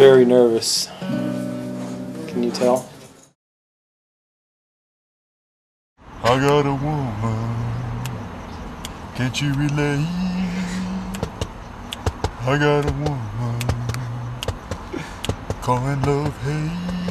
very nervous. Can you tell? I got a woman, can't you relate? I got a woman, calling love hate.